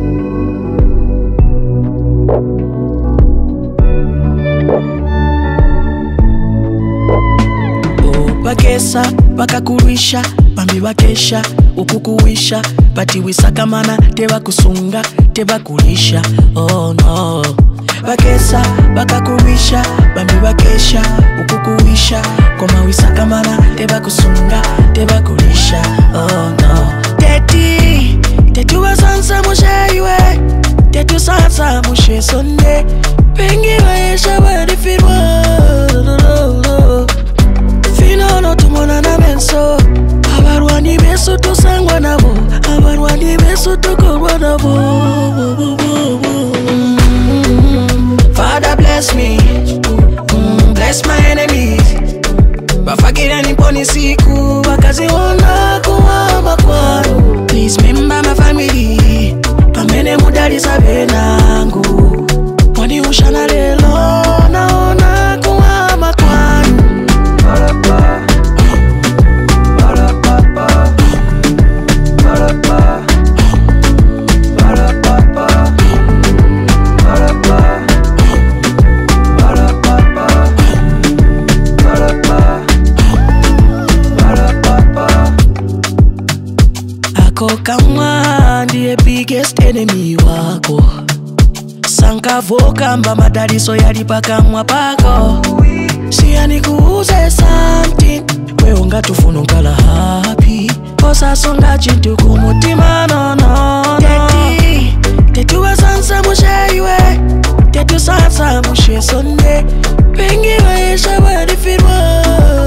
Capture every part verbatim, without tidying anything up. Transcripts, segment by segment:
Bakesa, bakakurisha, bambi bakesha, ukukuwisha, bati wisakamana, teba kusunga, teba kulisha, oh no. Bakesa, bakakurisha, bambi bakesha, ukukuwisha, koma wisakamana, teba kusunga, teba kulisha, oh no. Teti, tetu wasansa mushaiwe, tetu sansa mushe sonde, pengi waesha wadifirwa. Finono tumona na menso, abarwani beso to sangwa nabo, abarwani beso to korwa nabo. Father bless me, mm, bless my enemies. Bafagira niponi siku, bakazi wana kuwa makwano. Please remember my family, pamene mudali sabe nangu. Mwani ushana lelo, naona kuwa makwano. Kama ndiye biggest enemy wako, sankavoka mba madaliso yalipakamwa pako. Siya nikuuze something, we unga tufunu nkala happy. Kosa songa chintu kumutima no no no. Teti, tetu wa sansa mushaiwe, tetu sansa mushe sonde, pengi wa yesha wadifirwa.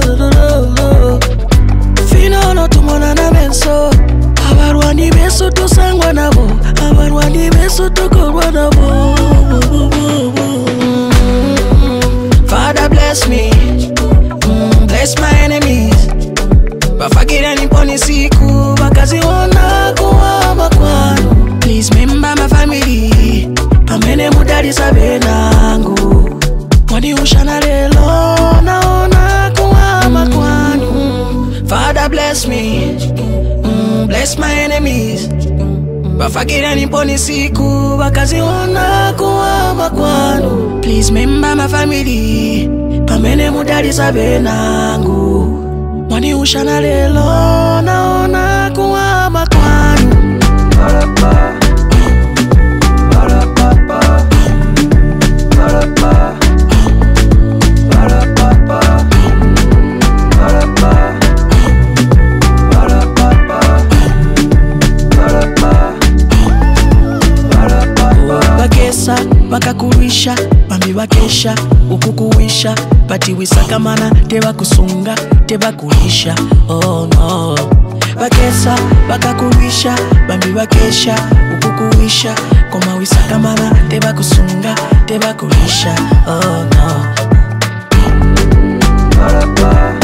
Finono tumona na menso, abarwani beso to sangwa nabo, abarwani beso to korwa nabo. Father bless me, mm, bless my enemies. Bafagira niponi siku, bakazi wana kuwa makwano. Please remember my family, pamene mudali sabe nangu. Mwani ushana lelo, naona kuwa makwano. Father bless me, bless my enemies. Bafagira niponi siku, bakazi wana kuwa makwano. Please remember my family, pamene mudali sabe nangu. Mwani ushana lelo, naona kuwa makwano. Bakakurisha, bambi bakesha, ukukuwisha, bati wisakamana, teba kusunga, teba kulisha, oh no. Bakesa, bakakurisha, bambi bakesha, ukukuwisha, koma wisakamana, teba kusunga, teba kulisha, oh no.